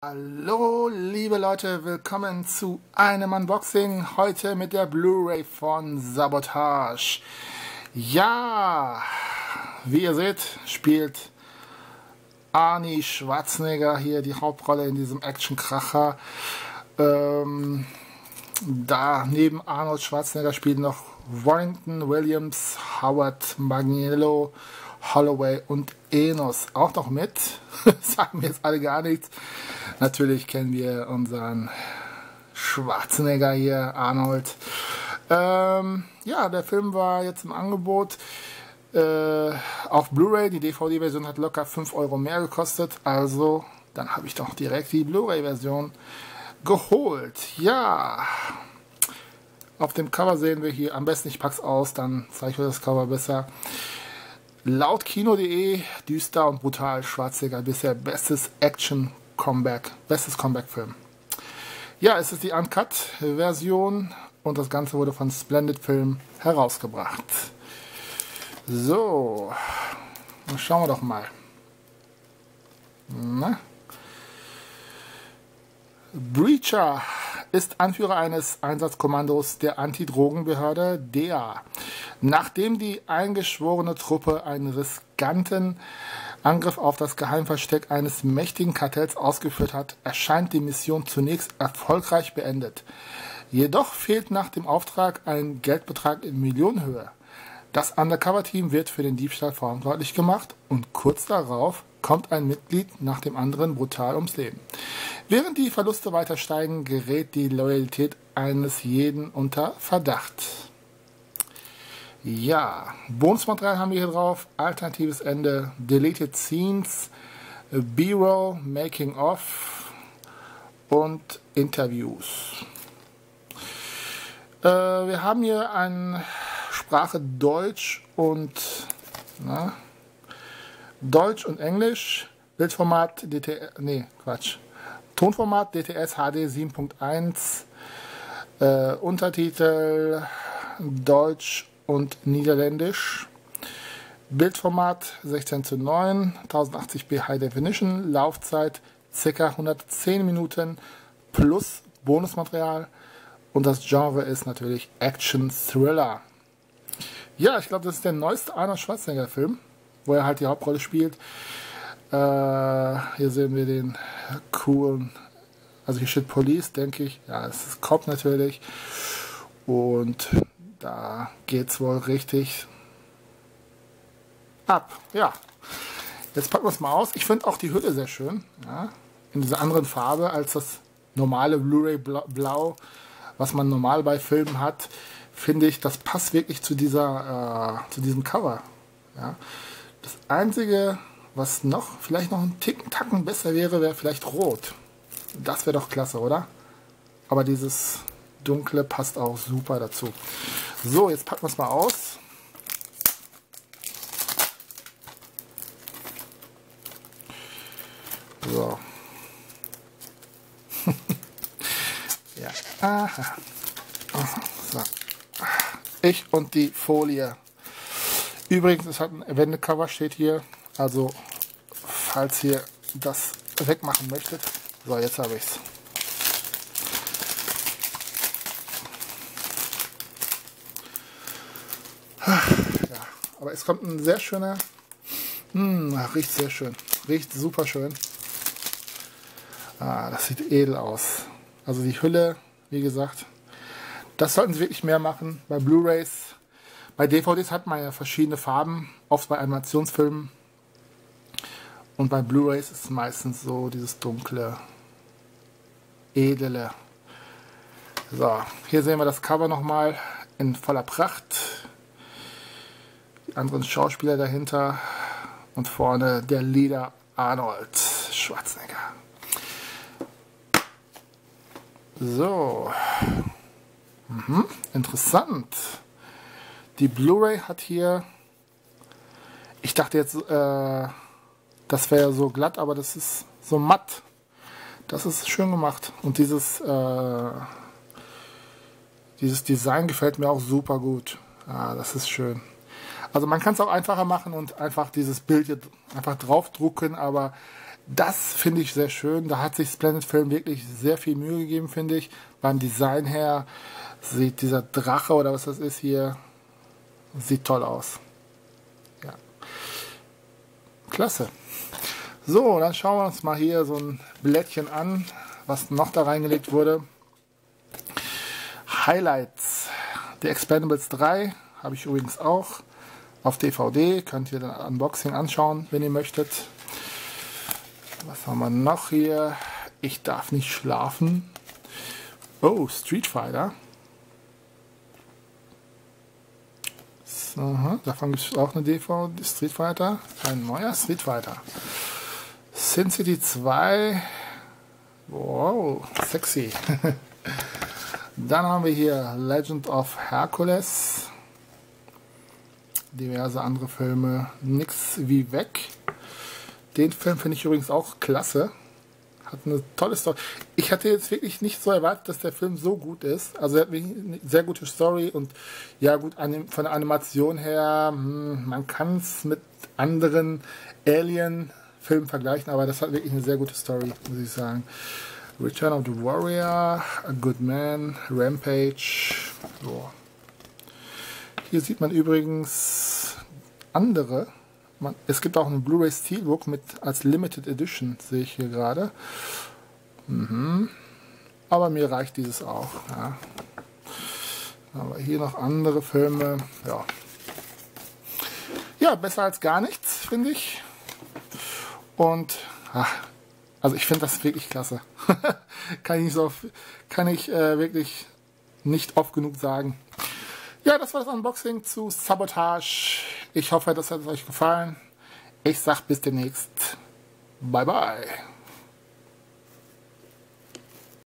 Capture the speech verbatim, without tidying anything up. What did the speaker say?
Hallo liebe Leute, willkommen zu einem Unboxing, heute mit der Blu-ray von Sabotage. Ja, wie ihr seht, spielt Arnie Schwarzenegger hier die Hauptrolle in diesem Actionkracher. Ähm, da neben Arnold Schwarzenegger spielen noch Warrington Williams, Howard Maniello, Holloway und Enos auch noch mit. Sagen mir jetzt alle gar nichts. Natürlich kennen wir unseren Schwarzenegger hier, Arnold. Ähm, ja, der Film war jetzt im Angebot äh, auf Blu-ray. Die D V D-Version hat locker fünf Euro mehr gekostet. Also, dann habe ich doch direkt die Blu-ray-Version geholt. Ja, auf dem Cover sehen wir hier, am besten ich pack's aus, dann zeige ich euch das Cover besser. Laut Kino punkt de, düster und brutal, Schwarzenegger bisher bestes Action-Comeback, bestes Comeback-Film. Ja, es ist die Uncut-Version und das Ganze wurde von Splendid Film herausgebracht. So, dann schauen wir doch mal. Na? Breacher ist Anführer eines Einsatzkommandos der Antidrogenbehörde D E A. Nachdem die eingeschworene Truppe einen riskanten Angriff auf das Geheimversteck eines mächtigen Kartells ausgeführt hat, erscheint die Mission zunächst erfolgreich beendet. Jedoch fehlt nach dem Auftrag ein Geldbetrag in Millionenhöhe. Das Undercover-Team wird für den Diebstahl verantwortlich gemacht und kurz darauf kommt ein Mitglied nach dem anderen brutal ums Leben. Während die Verluste weiter steigen, gerät die Loyalität eines jeden unter Verdacht. Ja, Bonusmaterial haben wir hier drauf, alternatives Ende, Deleted Scenes, B-Roll, Making of und Interviews. Äh, wir haben hier eine Sprache Deutsch und na, Deutsch und Englisch, Bildformat D T S, nee, Quatsch, Tonformat D T S H D sieben Punkt eins, äh, Untertitel Deutsch und Niederländisch, Bildformat sechzehn zu neun, tausendachtzig p High Definition, Laufzeit ca. hundertzehn Minuten plus Bonusmaterial und das Genre ist natürlich Action Thriller. Ja, ich glaube, das ist der neueste Arnold Schwarzenegger Film, wo er halt die Hauptrolle spielt. Äh, hier sehen wir den coolen, also hier steht Police, denke ich. Ja, es ist Cop natürlich. Und da geht's wohl richtig ab. Ja, jetzt packen wir es mal aus. Ich finde auch die Hülle sehr schön. Ja, in dieser anderen Farbe als das normale Blu-ray Blau, was man normal bei Filmen hat, finde ich, das passt wirklich zu dieser, äh, zu diesem Cover. Ja. Das Einzige, was noch, vielleicht noch einen Ticken, Tacken besser wäre, wäre vielleicht rot. Das wäre doch klasse, oder? Aber dieses Dunkle passt auch super dazu. So, jetzt packen wir es mal aus. So. Ja. Aha. So. Ich und die Folie. Übrigens, es hat ein Wendecover, steht hier. Also, falls ihr das wegmachen möchtet. So, jetzt habe ich es. Ja, aber es kommt ein sehr schöner. Mh, riecht sehr schön. Riecht super schön. Ah, das sieht edel aus. Also die Hülle, wie gesagt. Das sollten sie wirklich mehr machen. Bei Blu-rays, bei D V Ds hat man ja verschiedene Farben, oft bei Animationsfilmen. Und bei Blu-rays ist es meistens so dieses dunkle, edle. So, hier sehen wir das Cover nochmal in voller Pracht. Die anderen Schauspieler dahinter. Und vorne der Leader Arnold Schwarzenegger. So. Mhm, interessant. Die Blu-ray hat hier, ich dachte jetzt, äh, das wäre so glatt, aber das ist so matt. Das ist schön gemacht. Und dieses, äh, dieses Design gefällt mir auch super gut. Ah, das ist schön. Also man kann es auch einfacher machen und einfach dieses Bild hier einfach draufdrucken, aber Das finde ich sehr schön. Da hat sich Splendid Film wirklich sehr viel Mühe gegeben, finde ich. Beim Design her sieht dieser Drache oder was das ist hier, sieht toll aus. Ja. Klasse. So, dann schauen wir uns mal hier so ein Blättchen an, was noch da reingelegt wurde. Highlights. The Expendables drei habe ich übrigens auch auf D V D. Könnt ihr dann Unboxing anschauen, wenn ihr möchtet. Was haben wir noch hier? Ich darf nicht schlafen. Oh, Street Fighter. So, davon gibt es auch eine D V D. Street Fighter. Ein neuer Street Fighter. Sin City zwei. Wow, sexy. Dann haben wir hier Legend of Hercules. Diverse andere Filme. Nix wie weg. Den Film finde ich übrigens auch klasse. Hat eine tolle Story. Ich hatte jetzt wirklich nicht so erwartet, dass der Film so gut ist. Also er hat eine sehr gute Story und ja gut, von der Animation her, man kann es mit anderen Alien-Filmen vergleichen, aber das hat wirklich eine sehr gute Story, muss ich sagen. Return of the Warrior, A Good Man, Rampage. So. Hier sieht man übrigens andere. Man, es gibt auch einen Blu-ray Steelbook mit als Limited Edition, sehe ich hier gerade. Mhm. Aber mir reicht dieses auch. Ja. Aber hier noch andere Filme. Ja, ja, besser als gar nichts, finde ich. Und ach, also ich finde das wirklich klasse. kann ich, nicht so, kann ich äh, wirklich nicht oft genug sagen. Ja, das war das Unboxing zu Sabotage. Ich hoffe, das hat euch gefallen. Ich sag bis demnächst. Bye bye.